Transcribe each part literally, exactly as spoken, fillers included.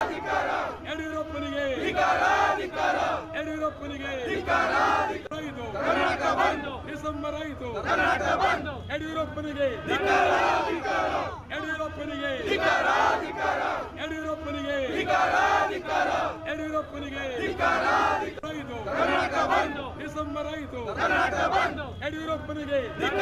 ಯಡಿಯೂರಪ್ಪನಿಗೆ ಯಡಿಯೂರಪ್ಪನಿಗೆ December ಐದು ಯಡಿಯೂರಪ್ಪನಿಗೆ ಯಡಿಯೂರಪ್ಪನಿಗೆ ಯಡಿಯೂರಪ್ಪನಿಗೆ ಯಡಿಯೂರಪ್ಪನಿಗೆ ಐದು December ಐದು ಯಡಿಯೂರಪ್ಪನಿಗೆ.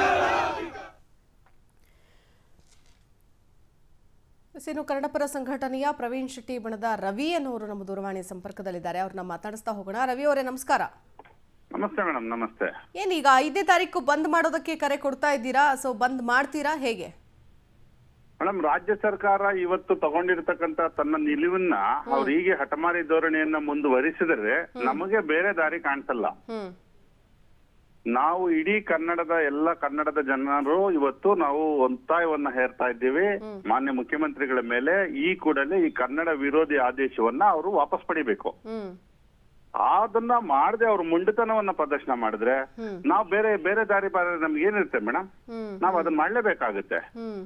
ಇನ್ನು ಕನ್ನಡಪರ ಸಂಘಟನೆಯ ಪ್ರವೀಣ್ ಶೆಟ್ಟಿ ಬಣದ ರವಿ ಅನ್ನೋರು ನಮ್ಮ ದೂರವಾಣಿ ಸಂಪರ್ಕದಲ್ಲಿದ್ದಾರೆ. ಅವ್ರನ್ನ ಮಾತಾಡಿಸ್ತಾ ಹೋಗೋಣ. ರವಿ ಅವರೇ ನಮಸ್ಕಾರ. ನಮಸ್ತೆ ಮೇಡಮ್. ನಮಸ್ತೆ. ಏನೀಗ ಐದನೇ ತಾರೀಕು ಬಂದ್ ಮಾಡೋದಕ್ಕೆ ಕರೆ ಕೊಡ್ತಾ ಇದ್ದೀರಾ? ಸೊ ಬಂದ್ ಮಾಡ್ತೀರಾ ಹೇಗೆ? ಮೇಡಮ್, ರಾಜ್ಯ ಸರ್ಕಾರ ಇವತ್ತು ತಗೊಂಡಿರ್ತಕ್ಕಂತ ತನ್ನ ನಿಲುವನ್ನ ಅವ್ರು ಹೀಗೆ ಹಠಮಾರಿ ಧೋರಣೆಯನ್ನ ಮುಂದುವರಿಸಿದರೆ ನಮಗೆ ಬೇರೆ ದಾರಿ ಕಾಣಿಸಲ್ಲ. ನಾವು ಇಡೀ ಕನ್ನಡದ ಎಲ್ಲ ಕನ್ನಡದ ಜನರು ಇವತ್ತು ನಾವು ಒತ್ತಾಯವನ್ನ ಹೇರ್ತಾ ಇದ್ದೀವಿ ಮಾನ್ಯ ಮುಖ್ಯಮಂತ್ರಿಗಳ ಮೇಲೆ. ಈ ಕೂಡಲೇ ಈ ಕನ್ನಡ ವಿರೋಧಿ ಆದೇಶವನ್ನ ಅವರು ವಾಪಸ್ ಪಡಿಬೇಕು. ಅದನ್ನ ಮಾಡದೆ ಅವ್ರ ಮುಂಡತನವನ್ನ ಪ್ರದರ್ಶನ ಮಾಡಿದ್ರೆ ನಾವು ಬೇರೆ ಬೇರೆ ದಾರಿ ನಮ್ಗೆ ಏನಿರುತ್ತೆ ಮೇಡಮ್, ನಾವ್ ಅದನ್ನ ಮಾಡ್ಲೇಬೇಕಾಗುತ್ತೆ.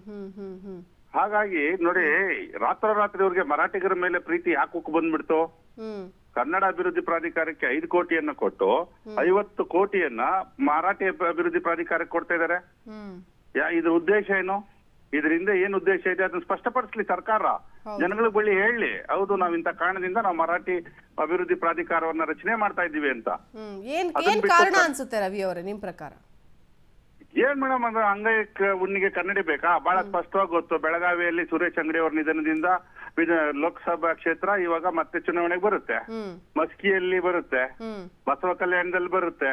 ಹಾಗಾಗಿ ನೋಡಿ, ರಾತ್ರೋರಾತ್ರಿ ಅವ್ರಿಗೆ ಮರಾಠಿಗರ ಮೇಲೆ ಪ್ರೀತಿ ಯಾಕೆ ಉಕ್ಕು ಬಂದ್ಬಿಡ್ತು? ಕನ್ನಡ ಅಭಿವೃದ್ಧಿ ಪ್ರಾಧಿಕಾರಕ್ಕೆ ಐದು ಕೋಟಿಯನ್ನ ಕೊಟ್ಟು ಐವತ್ತು ಕೋಟಿಯನ್ನ ಮರಾಠಿ ಅಭಿವೃದ್ಧಿ ಪ್ರಾಧಿಕಾರಕ್ಕೆ ಕೊಡ್ತಾ ಇದಾರೆ. ಇದ್ರ ಉದ್ದೇಶ ಏನು? ಇದರಿಂದ ಏನ್ ಉದ್ದೇಶ ಇದೆ ಅದನ್ನ ಸ್ಪಷ್ಟಪಡಿಸ್ಲಿ ಸರ್ಕಾರ, ಜನಗಳಿಗೆ ಬಳಿ ಹೇಳಿ, ಹೌದು ನಾವ್ ಇಂತ ಕಾರಣದಿಂದ ನಾವು ಮರಾಠಿ ಅಭಿವೃದ್ಧಿ ಪ್ರಾಧಿಕಾರವನ್ನ ರಚನೆ ಮಾಡ್ತಾ ಇದ್ದೀವಿ ಅಂತ. ಏನ್ ಕಾರಣ ಅನ್ಸುತ್ತೆ ರವಿ ಅವರೇ ನಿಮ್ ಪ್ರಕಾರ? ಏನ್ ಮೇಡಮ್, ಅಂದ್ರೆ ಅಂಗೈಕ ಉಣ್ಣಿಗೆ ಕನ್ನಡಿ ಬೇಕಾ? ಬಹಳ ಸ್ಪಷ್ಟವಾಗಿ ಗೊತ್ತು. ಬೆಳಗಾವಿಯಲ್ಲಿ ಸುರೇಶ್ ಅಂಗಡಿ ಅವರ ನಿಧನದಿಂದ ಲೋಕಸಭಾ ಕ್ಷೇತ್ರ ಇವಾಗ ಮತ್ತೆ ಚುನಾವಣೆಗೆ ಬರುತ್ತೆ. ಮಸ್ಕಿಯಲ್ಲಿ ಬರುತ್ತೆ, ಬಸವ ಕಲ್ಯಾಣದಲ್ಲಿ ಬರುತ್ತೆ.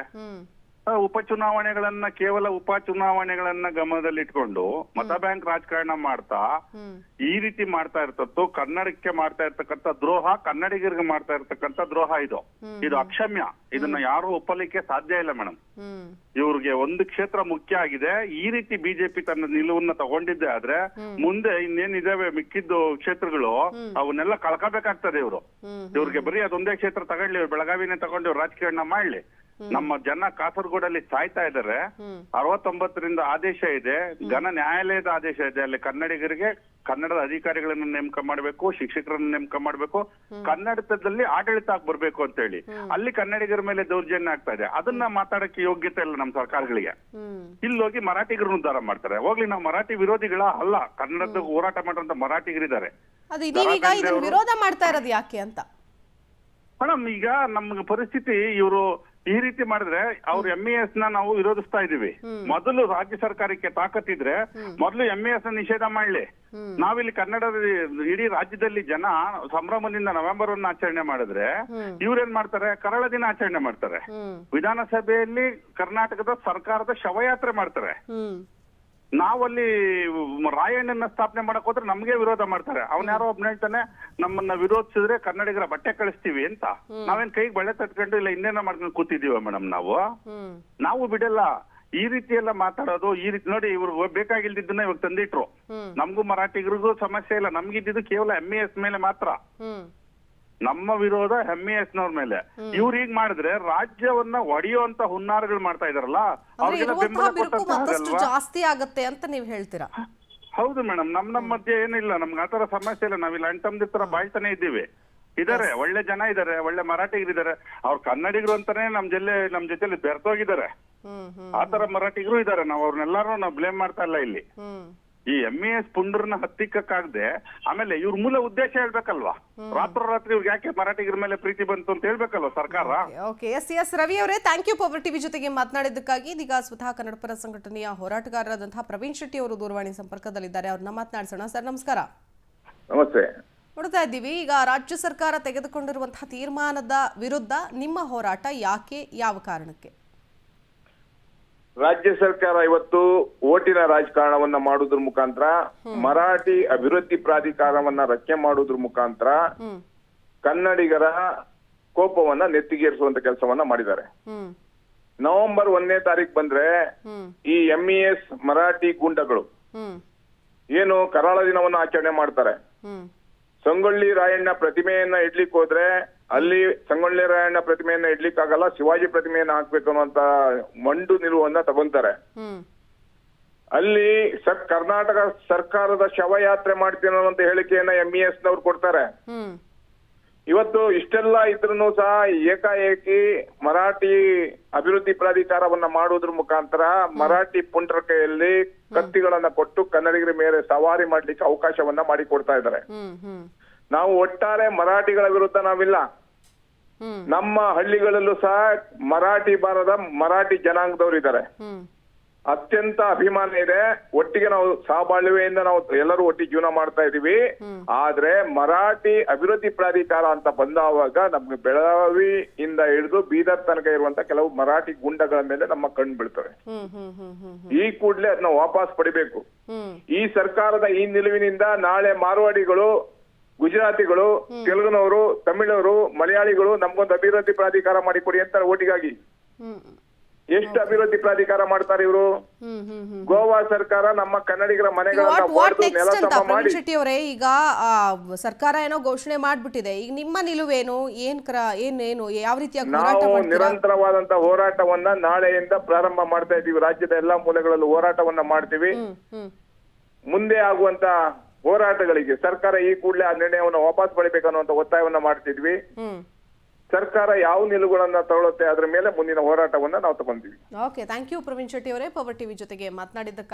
ಉಪಚುನಾವಣೆಗಳನ್ನ ಕೇವಲ ಉಪಚುನಾವಣೆಗಳನ್ನ ಗಮನದಲ್ಲಿಟ್ಕೊಂಡು ಮತ ಬ್ಯಾಂಕ್ ರಾಜಕಾರಣ ಮಾಡ್ತಾ ಈ ರೀತಿ ಮಾಡ್ತಾ ಇರ್ತದ್ದು ಕನ್ನಡಕ್ಕೆ ಮಾಡ್ತಾ ಇರ್ತಕ್ಕಂಥ ದ್ರೋಹ, ಕನ್ನಡಿಗರಿಗೆ ಮಾಡ್ತಾ ಇರ್ತಕ್ಕಂಥ ದ್ರೋಹ ಇದು. ಇದು ಅಕ್ಷಮ್ಯ. ಇದನ್ನ ಯಾರು ಒಪ್ಪಲಿಕ್ಕೆ ಸಾಧ್ಯ ಇಲ್ಲ ಮೇಡಮ್. ಇವ್ರಿಗೆ ಒಂದು ಕ್ಷೇತ್ರ ಮುಖ್ಯ ಆಗಿದೆ. ಈ ರೀತಿ ಬಿಜೆಪಿ ತನ್ನ ನಿಲುವನ್ನ ತಗೊಂಡಿದ್ದೆ ಆದ್ರೆ ಮುಂದೆ ಇನ್ನೇನಿದಾವೆ ಮಿಕ್ಕಿದ್ದು ಕ್ಷೇತ್ರಗಳು ಅವನ್ನೆಲ್ಲ ಕಳ್ಕೋಬೇಕಾಗ್ತದೆ ಇವ್ರು. ಇವ್ರಿಗೆ ಬರೀ ಅದೊಂದೇ ಕ್ಷೇತ್ರ ತಗೊಳ್ಳಿ, ಬೆಳಗಾವಿನೇ ತಗೊಂಡು ಇವ್ರು ರಾಜಕಾರಣ ಮಾಡ್ಲಿ. ನಮ್ಮ ಜನ ಕಾಸರಗೋಡಲ್ಲಿ ಸಾಯ್ತಾ ಇದಾರೆ. ಅರವತ್ತೊಂಬತ್ತರಿಂದ ಆದೇಶ ಇದೆ, ಘನ ನ್ಯಾಯಾಲಯದ ಆದೇಶ ಇದೆ. ಅಲ್ಲಿ ಕನ್ನಡಿಗರಿಗೆ ಕನ್ನಡದ ಅಧಿಕಾರಿಗಳನ್ನ ನೇಮಕ ಮಾಡ್ಬೇಕು, ಶಿಕ್ಷಕರನ್ನ ನೇಮಕ ಮಾಡ್ಬೇಕು, ಕನ್ನಡದಲ್ಲಿ ಆಡಳಿತ ಆಗಿ ಬರ್ಬೇಕು ಅಂತ ಹೇಳಿ. ಅಲ್ಲಿ ಕನ್ನಡಿಗರ ಮೇಲೆ ದೌರ್ಜನ್ಯ ಆಗ್ತಾ ಇದೆ. ಅದನ್ನ ಮಾತಾಡಕ್ಕೆ ಯೋಗ್ಯತೆ ಇಲ್ಲ ನಮ್ಮ ಸರ್ಕಾರಗಳಿಗೆ. ಇಲ್ಲಿ ಹೋಗಿ ಮರಾಠಿಗರನ್ನ ಉದ್ಧಾರ ಮಾಡ್ತಾರೆ. ಹೋಗ್ಲಿ, ನಾವು ಮರಾಠಿ ವಿರೋಧಿಗಳ ಅಲ್ಲ, ಕನ್ನಡದ ಹೋರಾಟ ಮಾಡುವಂತ ಮರಾಠಿಗರಿದ್ದಾರೆ. ವಿರೋಧ ಮಾಡ್ತಾ ಇರೋದು ಯಾಕೆ ಅಂತ ಮೇಡಮ್, ಈಗ ನಮ್ಗೆ ಪರಿಸ್ಥಿತಿ ಇವರು ಈ ರೀತಿ ಮಾಡಿದ್ರೆ ಅವ್ರ ಎಂ ಇ ಎಸ್ ನ ನಾವು ವಿರೋಧಿಸ್ತಾ ಇದೀವಿ. ಮೊದಲು ರಾಜ್ಯ ಸರ್ಕಾರಕ್ಕೆ ತಾಕತ್ತಿದ್ರೆ ಮೊದಲು ಎಂ ಇ ಎಸ್ ನ ನಿಷೇಧ ಮಾಡ್ಲಿ. ನಾವಿಲ್ಲಿ ಕನ್ನಡದ ಇಡೀ ರಾಜ್ಯದಲ್ಲಿ ಜನ ಸಂಭ್ರಮದಿಂದ ನವೆಂಬರ್ ಒಂದ್ ಆಚರಣೆ ಮಾಡಿದ್ರೆ ಇವ್ರೇನ್ ಮಾಡ್ತಾರೆ, ಕರಾಳ ದಿನ ಆಚರಣೆ ಮಾಡ್ತಾರೆ. ವಿಧಾನಸಭೆಯಲ್ಲಿ ಕರ್ನಾಟಕದ ಸರ್ಕಾರದ ಶವಯಾತ್ರೆ ಮಾಡ್ತಾರೆ. ನಾವಲ್ಲಿ ರಾಯಣ್ಣನ ಸ್ಥಾಪನೆ ಮಾಡಕ್ ಹೋದ್ರೆ ನಮ್ಗೆ ವಿರೋಧ ಮಾಡ್ತಾರೆ. ಅವನ್ ಯಾರೋ ಒಬ್ನ ಹೇಳ್ತಾನೆ, ನಮ್ಮನ್ನ ವಿರೋಧಿಸಿದ್ರೆ ಕನ್ನಡಿಗರ ಬಟ್ಟೆ ಕಳಿಸ್ತೀವಿ ಅಂತ. ನಾವೇನ್ ಕೈಗೆ ಬಳೆ ತಟ್ಕೊಂಡು ಇಲ್ಲ ಇನ್ನೇನ ಮಾಡ್ಕೊಂಡು ಕೂತಿದೀವ ಮೇಡಮ್? ನಾವು ನಾವು ಬಿಡಲ್ಲ ಈ ರೀತಿ ಎಲ್ಲ ಮಾತಾಡೋದು. ಈ ರೀತಿ ನೋಡಿ, ಇವ್ರು ಬೇಕಾಗಿಲ್ದಿದ್ದನ್ನ ಇವಾಗ ತಂದಿಟ್ರು. ನಮ್ಗೂ ಮರಾಠಿಗರಿಗೂ ಸಮಸ್ಯೆ ಇಲ್ಲ, ನಮ್ಗಿದ್ದು ಕೇವಲ ಎಂ ಇ ಎಸ್ ಮೇಲೆ ಮಾತ್ರ. ನಮ್ಮ ವಿರೋಧ ಎಂ ಇ ಎಸ್ ನವ್ರ ಮೇಲೆ. ಇವ್ರು ಹೀಗ್ ಮಾಡಿದ್ರೆ ರಾಜ್ಯವನ್ನ ಒಡೆಯುವಂತ ಹುನ್ನಾರಗಳು ಮಾಡ್ತಾ ಇದಾರಲ್ಲ, ಅವ್ರಿಗೆಲ್ಲ ಬೆಂಬಲ ಕೊಟ್ಟಂತ ಜಾಸ್ತಿ ಆಗತ್ತೆ ಅಂತ ನೀವ್ ಹೇಳ್ತೀರಾ? ಹೌದು ಮೇಡಮ್, ನಮ್ ನಮ್ ಮಧ್ಯೆ ಏನಿಲ್ಲ, ನಮ್ಗೆ ಆತರ ಸಮಸ್ಯೆ ಇಲ್ಲ. ನಾವಿಲ್ಲಿ ಅಣ್ತಂದಿರ್ ತರ ಬಾಳ್ತಾನೆ ಇದ್ದೀವಿ. ಇದಾರೆ ಒಳ್ಳೆ ಜನ ಇದಾರೆ, ಒಳ್ಳೆ ಮರಾಠಿಗರಿದ್ದಾರೆ. ಅವ್ರ ಕನ್ನಡಿಗರು ಅಂತಾನೆ ನಮ್ ಜೊತೆ ನಮ್ ಜೊತೆಲಿ ಬೆರ್ತೋಗಿದ್ದಾರೆ. ಆತರ ಮರಾಠಿಗರು ಇದಾರೆ. ನಾವ್ ಅವ್ರನ್ನೆಲ್ಲಾರು ನಾವ್ ಬ್ಲೇಮ್ ಮಾಡ್ತಾ ಇಲ್ಲ ಇಲ್ಲಿ. ಈ ಎಂ ಇ ಎಸ್ ಪುಂಡ್ರನ್ನ ಹತ್ತಿಕ್ಕಾಗದೆ ಆಮೇಲೆ ಇವ್ರ ಮೂಲ ಉದ್ದೇಶ ಹೇಳ್ಬೇಕಲ್ವಾ? ರಾತ್ರೋರಾತ್ರಿ ಇವ್ರಿಗೆ ಯಾಕೆ ಮರಾಠಿಗರ ಮೇಲೆ ಪ್ರೀತಿ ಬಂತು ಅಂತ ಹೇಳ್ಬೇಕಲ್ವಾ ಸರ್ಕಾರ? ಓಕೆ, ಎಸ್ ಎಸ್ ರವಿ ಅವರೇ, ಥ್ಯಾಂಕ್ ಯು ಪವರ್ ಟಿವಿ ಜೊತೆಗೆ ಮಾತನಾಡಿದ್ದಕ್ಕಾಗಿ. ಇದೀಗ ಸ್ವತಃ ಕನ್ನಡಪರ ಸಂಘಟನೆಯ ಹೋರಾಟಗಾರರಾದಂತಹ ಪ್ರವೀಣ್ ಶೆಟ್ಟಿ ಅವರು ದೂರವಾಣಿ ಸಂಪರ್ಕದಲ್ಲಿದ್ದಾರೆ. ಅವ್ರನ್ನ ಮಾತನಾಡಿಸೋಣ. ಸರ್ ನಮಸ್ಕಾರ. ನಮಸ್ತೆ. ನೋಡ್ತಾ ಇದ್ದೀವಿ, ಈಗ ರಾಜ್ಯ ಸರ್ಕಾರ ತೆಗೆದುಕೊಂಡಿರುವಂತಹ ತೀರ್ಮಾನದ ವಿರುದ್ಧ ನಿಮ್ಮ ಹೋರಾಟ ಯಾಕೆ, ಯಾವ ಕಾರಣಕ್ಕೆ? ರಾಜ್ಯ ಸರ್ಕಾರ ಇವತ್ತು ಓಟಿನ ರಾಜಕಾರಣವನ್ನ ಮಾಡುವುದ್ರ ಮುಖಾಂತರ, ಮರಾಠಿ ಅಭಿವೃದ್ಧಿ ಪ್ರಾಧಿಕಾರವನ್ನ ರಚನೆ ಮಾಡುವುದ್ರ ಮುಖಾಂತರ ಕನ್ನಡಿಗರ ಕೋಪವನ್ನ ನೆತ್ತಿಗೇರಿಸುವಂತ ಕೆಲಸವನ್ನ ಮಾಡಿದ್ದಾರೆ. ನವೆಂಬರ್ ಒಂದನೇ ತಾರೀಕು ಬಂದ್ರೆ ಈ ಎಂ ಇ ಎಸ್ ಮರಾಠಿ ಗೂಂಡಗಳು ಏನು ಕರಾಳ ದಿನವನ್ನ ಆಚರಣೆ ಮಾಡ್ತಾರೆ. ಸಂಗೊಳ್ಳಿ ರಾಯಣ್ಣ ಪ್ರತಿಮೆಯನ್ನ ಇಡ್ಲಿಕ್ಕೆ ಹೋದ್ರೆ ಅಲ್ಲಿ ಸಂಗೊಳ್ಳಿ ರಾಯಣ್ಣ ಪ್ರತಿಮೆಯನ್ನ ಇಡ್ಲಿಕ್ಕೆ ಆಗಲ್ಲ, ಶಿವಾಜಿ ಪ್ರತಿಮೆಯನ್ನ ಹಾಕ್ಬೇಕು ಅನ್ನುವಂತ ಮಂಡು ನಿಲುವನ್ನ ತಗೊಂತಾರೆ. ಅಲ್ಲಿ ಕರ್ನಾಟಕ ಸರ್ಕಾರದ ಶವಯಾತ್ರೆ ಮಾಡ್ತೀನಿ ಅನ್ನುವಂತ ಹೇಳಿಕೆಯನ್ನ ಎಂ ಇ ಎಸ್ ನವ್ರು ಕೊಡ್ತಾರೆ. ಇವತ್ತು ಇಷ್ಟೆಲ್ಲ ಇದ್ರೂ ಸಹ ಏಕಾಏಕಿ ಮರಾಠಿ ಅಭಿವೃದ್ಧಿ ಪ್ರಾಧಿಕಾರವನ್ನ ಮಾಡುವುದ್ರ ಮುಖಾಂತರ ಮರಾಠಿ ಪುಂಡ್ರ ಕೈಯಲ್ಲಿ ಕತ್ತಿಗಳನ್ನ ಕೊಟ್ಟು ಕನ್ನಡಿಗರ ಮೇಲೆ ಸವಾರಿ ಮಾಡ್ಲಿಕ್ಕೆ ಅವಕಾಶವನ್ನ ಮಾಡಿಕೊಡ್ತಾ ಇದ್ದಾರೆ. ನಾವು ಒಟ್ಟಾರೆ ಮರಾಠಿಗಳ ವಿರುದ್ಧ ನಾವಿಲ್ಲ. ನಮ್ಮ ಹಳ್ಳಿಗಳಲ್ಲೂ ಸಹ ಮರಾಠಿ ಬಾರದ ಮರಾಠಿ ಜನಾಂಗದವರು ಇದ್ದಾರೆ. ಅತ್ಯಂತ ಅಭಿಮಾನ ಇದೆ. ಒಟ್ಟಿಗೆ ನಾವು ಸಹಬಾಳ್ವೆಯಿಂದ ನಾವು ಎಲ್ಲರೂ ಒಟ್ಟಿಗೆ ಜೀವನ ಮಾಡ್ತಾ ಇದೀವಿ. ಆದ್ರೆ ಮರಾಠಿ ಅಭಿವೃದ್ಧಿ ಪ್ರಾಧಿಕಾರ ಅಂತ ಬಂದಾವಾಗ ನಮ್ಗೆ ಬೆಳಗಾವಿಯಿಂದ ಹಿಡಿದು ಬೀದರ್ ತನಕ ಇರುವಂತ ಕೆಲವು ಮರಾಠಿ ಗುಂಡಗಳ ಮೇಲೆ ನಮ್ಮ ಕಣ್ಣು ಬೀಳ್ತವೆ. ಈ ಕೂಡಲೇ ಅದನ್ನ ವಾಪಸ್ ಪಡಿಬೇಕು. ಈ ಸರ್ಕಾರದ ಈ ನಿಲುವಿನಿಂದ ನಾಳೆ ಮಾರ್ವಾಡಿಗಳು, ಗುಜರಾತಿಗಳು, ತೆಲುಗುನವರು, ತಮಿಳವರು, ಮಲಯಾಳಿಗಳು ನಮ್ಗೊಂದು ಅಭಿವೃದ್ಧಿ ಪ್ರಾಧಿಕಾರ ಮಾಡಿಕೊಡಿ ಅಂತ ಓಟಿಗಾಗಿ ಎಷ್ಟು ಅಭಿವೃದ್ಧಿ ಪ್ರಾಧಿಕಾರ ಮಾಡ್ತಾರೆ ಇವರು? ಗೋವಾ ಸರ್ಕಾರ ನಮ್ಮ ಕನ್ನಡಿಗರ ಮನೆಗಳನ್ನ ಪ್ರವೀಣ್ ಶೆಟ್ಟಿ ಅವರೇ, ಈಗ ಸರ್ಕಾರ ಏನೋ ಘೋಷಣೆ ಮಾಡ್ಬಿಟ್ಟಿದೆ, ಈಗ ನಿಮ್ಮ ನಿಲುವೇನು? ಏನ್ ಕ್ರ ಏನೇನು ಯಾವ ರೀತಿಯ ನಾವು ನಿರಂತರವಾದಂತ ಹೋರಾಟವನ್ನ ನಾಳೆಯಿಂದ ಪ್ರಾರಂಭ ಮಾಡ್ತಾ ಇದೀವಿ. ರಾಜ್ಯದ ಎಲ್ಲಾ ಮೂಲೆಗಳಲ್ಲೂ ಹೋರಾಟವನ್ನ ಮಾಡ್ತೀವಿ. ಮುಂದೆ ಆಗುವಂತ ಹೋರಾಟಗಳಿಗೆ ಸರ್ಕಾರ ಈ ಕೂಡಲೇ ಆ ನಿರ್ಣಯವನ್ನು ವಾಪಸ್ ಪಡಿಬೇಕನ್ನುವಂತ ಒತ್ತಾಯವನ್ನ ಮಾಡ್ತಿದ್ವಿ. ಸರ್ಕಾರ ಯಾವ ನಿಲುವುಗಳನ್ನ ತಗೊಳುತ್ತೆ ಅದ್ರ ಮೇಲೆ ಮುಂದಿನ ಹೋರಾಟವನ್ನ ನಾವು ತಗೊಂತೀವಿ. Okay, thank you Praveen Shetty ಅವರೇ, ಪವರ್ ಟಿವಿ ಜೊತೆಗೆ ಮಾತನಾಡಿದ್ದಕ್ಕೆ.